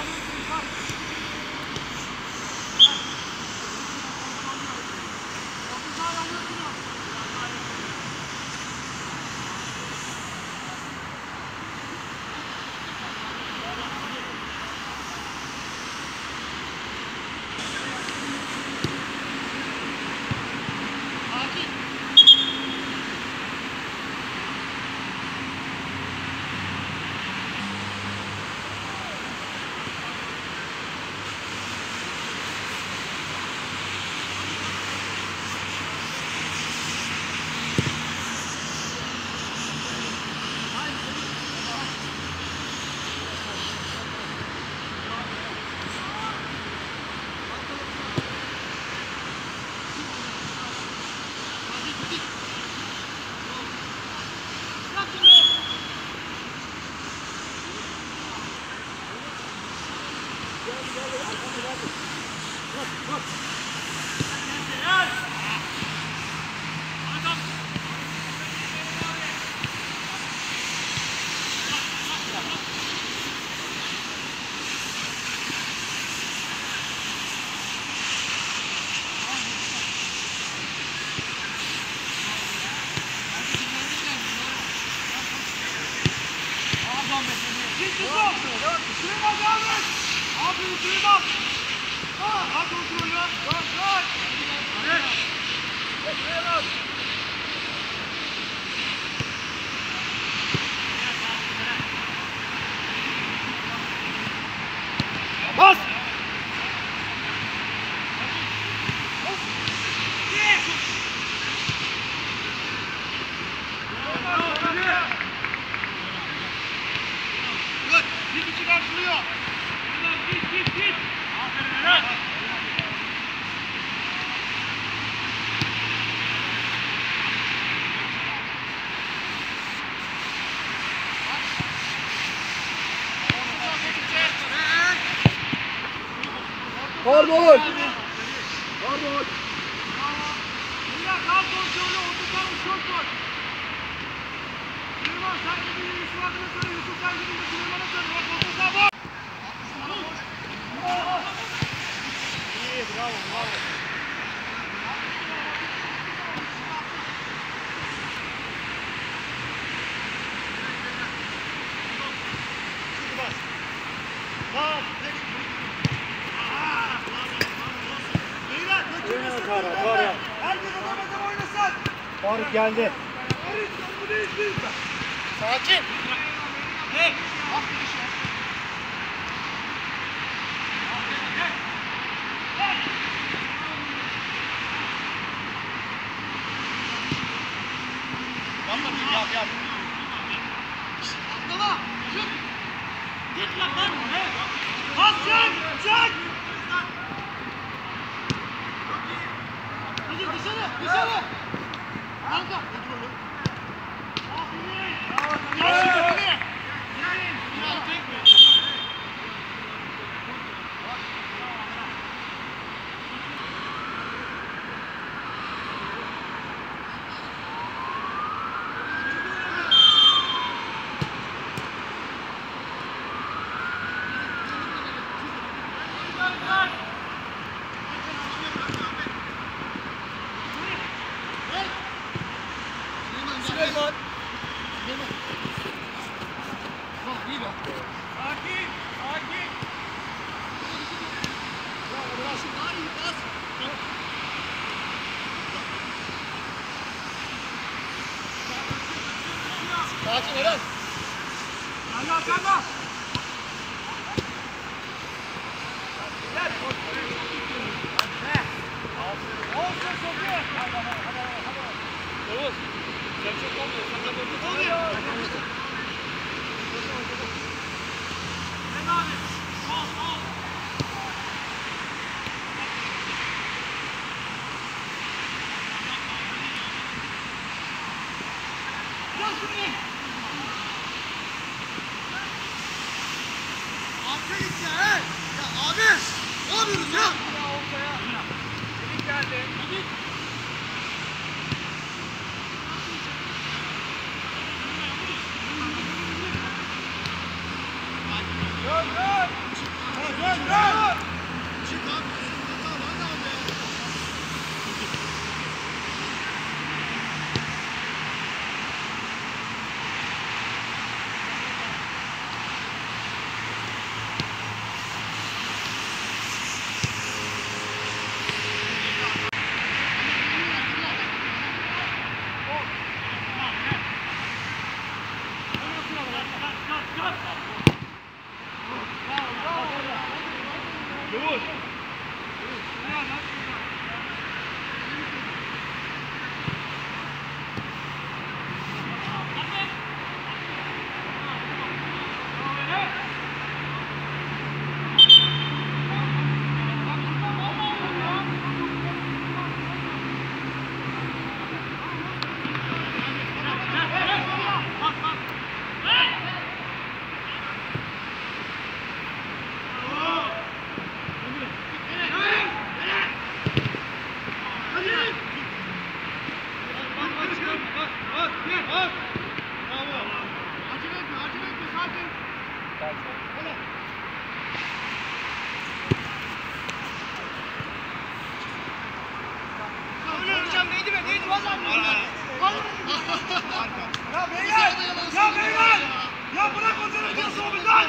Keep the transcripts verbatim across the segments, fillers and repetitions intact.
Pardon. Pardon. Ya kal kontrolü oturtalım çok var. Süleyman sen gibi Yusuf adına söyle. Yusuf sen gibi Süleyman'a söyle. Bak orta saha var. İyi bravo bravo. Faruk geldi. Sakin. Hey. Bak bir şey. Yapma bir yap yap. Atlama. Çık. Git lan lan. Bas çık. Çık. Hadi dışarı. Dışarı. Kanka. Süleyman. Sakin, sakin. Sakin Eren. Gel arkanda. Gel. Olsun Sofi. Oğuz. Sen çok olmuyor. Sen de böyle oluyor. Ben abi. Al al. Gel şuraya. Arka git ya he. Ya abi. Ne yapıyoruz ya? Ya ortaya. Dedik geldi. Dedik. Dön dön. ayağım değdi mi? Değdi vallahi. Ya beyler! Ya beyler! Ya bırak o canı diyorsun o bizden!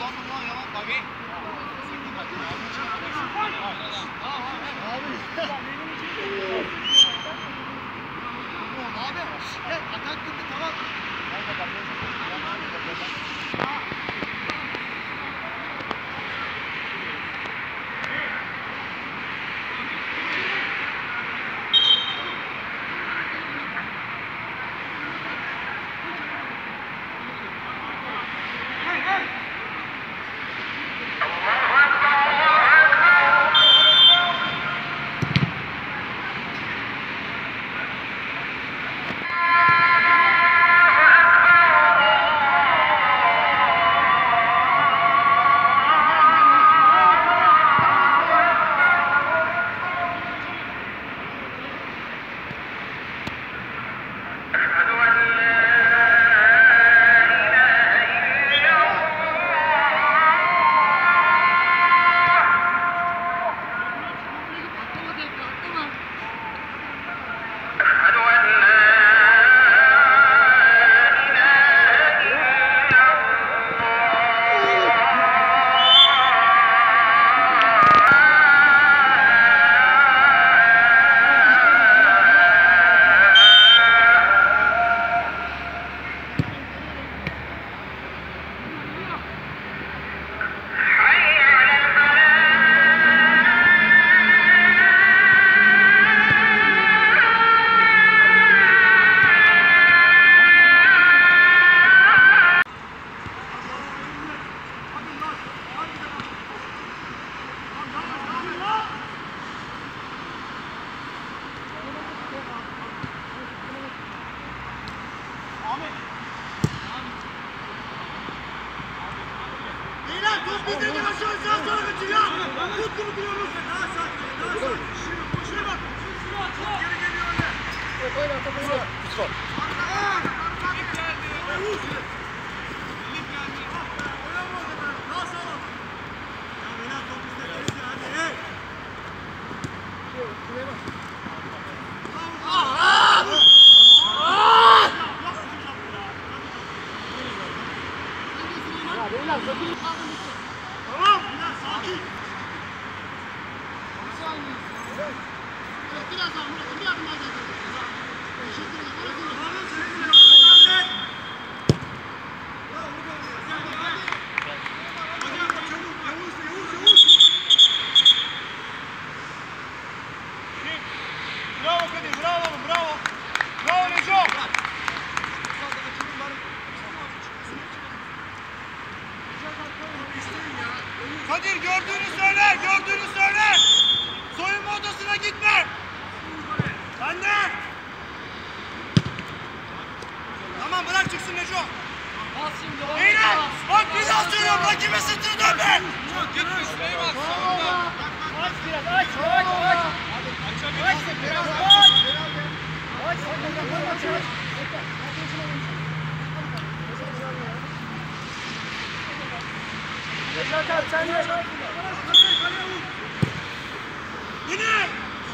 Abi, evet, atak gitti tamam. Beyler top bizde de aşağı aşağı sonra kaçıyor. Tut gibi duruyoruz. Daha sakin. Daha sakin. Şuraya bak. Şuraya bak. Top geri geliyor öyle. Top oyna top oyna. Kusur. Lig geldi. Lig geldi. Oynama o zaman. Daha sağlam. Ya beyler top bizde geçti. Hadi. Hey. Şuraya bak. Ya beyler sakın. Tamam. Biraz sakin. Biraz daha Murat'ım bir adım daha zaten. Teşekkür ederim. Bravo Kadir, bravo oğlum, bravo. Bravo Neco. Kadir gördüğünü söyle, gördüğünü söyle. Soyunma odasına gitme. Sen de. Tamam bırak çıksın Neco. Beyler bak bir daha söylüyorum rakibe sırtını dönme. Gitme şuraya bak. Aç biraz aç aç aç. Aç biraz aç. Aç. Aç. Aç. Necat abi sen de. Yine.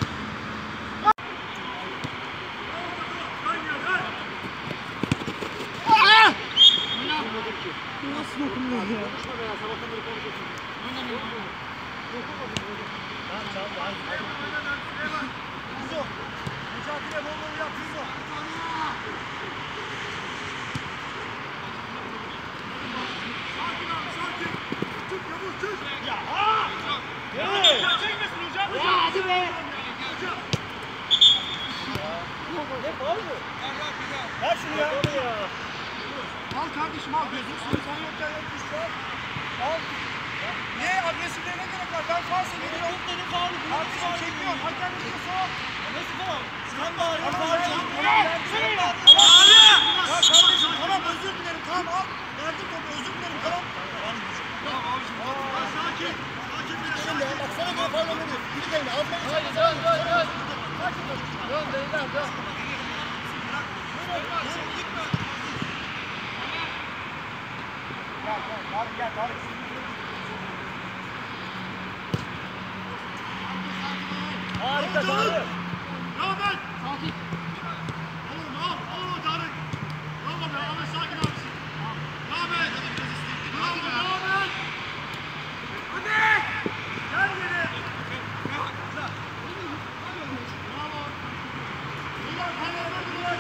Nasıl dokunuyor ya? Tamam tamam hadi. Kuzu. Necati'yle bol bol yap Kuzu. Sakin abi sakin. Çık Yavuz çık. Ya ha. Evet. Çekmesin hocam. Ya hadi be. Hocam. Ne faul mu? Ver şunu ya. ya. Al kardeşim al gözünü seveyim sana yokken yokmuş şu an. Al. Niye agresifliğine gerek var? Ben faul seviyorum. Dedim faul. Kardeşim çekiyorum. Hakem ne diyorsa o. Nasıl faul? Sen bağırın. Tamam Faul. ya. Sen bağırın. Abi! Ya kardeşim tamam özür dilerim tamam al. Verdim topu özür dilerim tamam. Tamam abiciğim. Aa, sakin. Sakin bir Şimdi bak sana göre faul olmuyor. Bir tane al beni. Haydi dön dön dön. Dön dön dön. Gel gel Tarık gel Tarık. Harika Tarık. Ya ben. Oğlum al, al Tarık. Bravo be, Ahmet sakin abisin. Devam et. Bravo be, devam et. Hadi. Gel geri. Bravo. Ulan kaleye dur.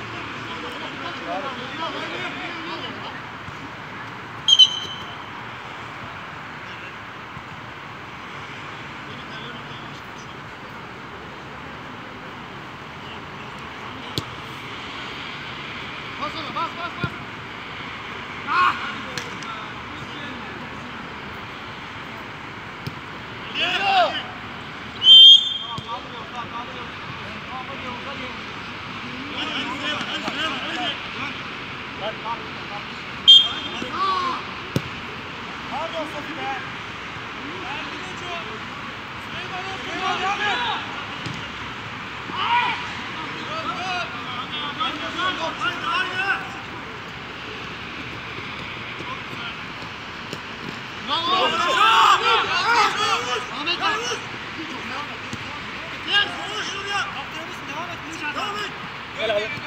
Bas ona, bas bas bas. Ah! Geliyor. Pardon Sofi be. Ergin Hoca. Süleyman Hoca. Devam et. Ah! Haydi haydi. Bravo. Ahmet Yavuz. Gel koş şuraya. Kaptanımız devam et. Devam et. Gel abi.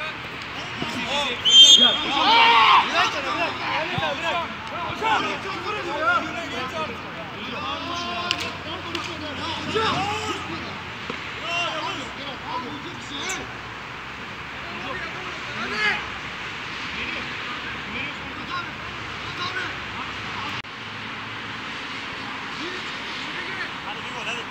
Bırak sana bırak. Bırak bırak. Hocam. Çok vuruyor ya. Geç artık. Hocam. Hadi. Hadi bir gol hadi.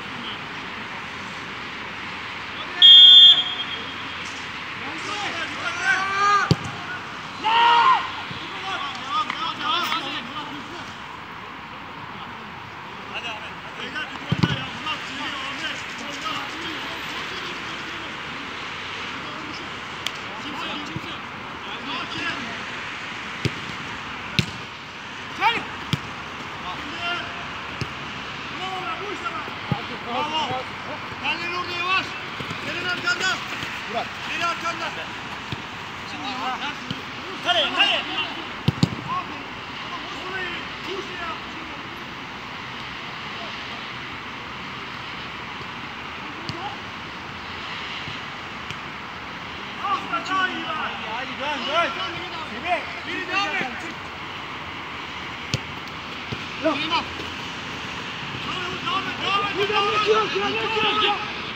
Hadi Ahmet. Beyler bir gol daha ya. Murat çiziyor Ahmet. Gol daha. Kimse kimse. Sakin. Çek. Bravo be bu işte be. Bravo. Kendin orada yavaş. Senin arkanda. Murat. Senin arkanda. Şimdi kale kale. Hadi dön dön. Biri, biri devam et. Devam et, devam et, devam et. Devam et, devam et.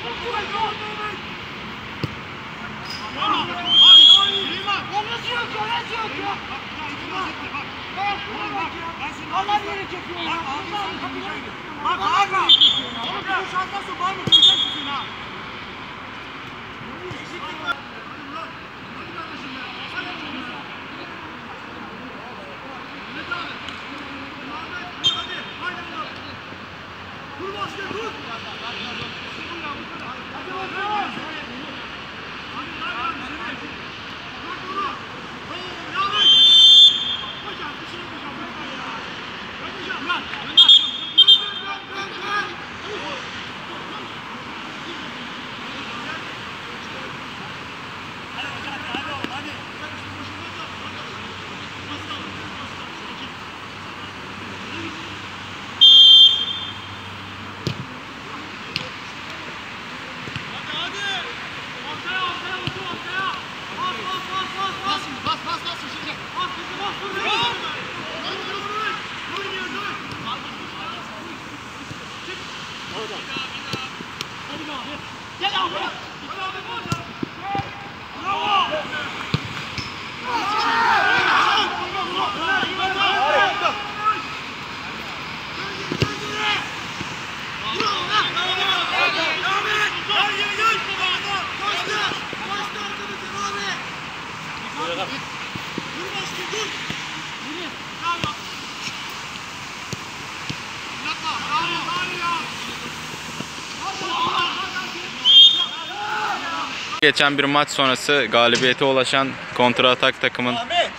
Allah yeri çekiyor ya. Bak abi. Oğlum bu şansa su var mı? Göreceksin sen ha. Dur başka dur. Hadi bakalım. Gel abi. Bravo. Geçen bir maç sonrası galibiyete ulaşan kontra atak takımın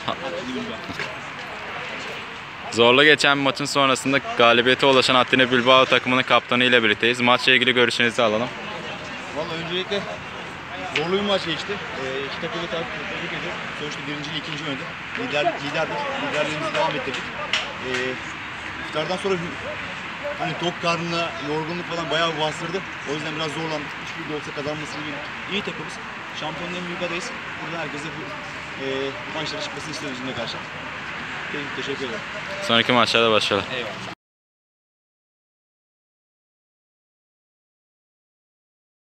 zorlu geçen bir maçın sonrasında galibiyete ulaşan Athena Bilbao takımının kaptanı ile birlikteyiz. Maçla ilgili görüşlerinizi alalım. Vallahi öncelikle zorlu bir maç geçti. Ee, iki takımı tebrik ediyorum. Sonuçta birinciliği ikinci oynadı. Lider, liderdik. Liderliğimizi devam ettirdik. Ee, iftardan sonra hani tok karnına yorgunluk falan bayağı bastırdı. O yüzden biraz zorlandık. üç bir de olsa kazanmasını bildik. İyi takımız. Şampiyonun en büyük adayız. Buradan herkese bu e, maçlara çıkmasını istiyoruz bizimle karşı. Teşekkür ederim. Sonraki maçlarda başarılar. Eyvallah.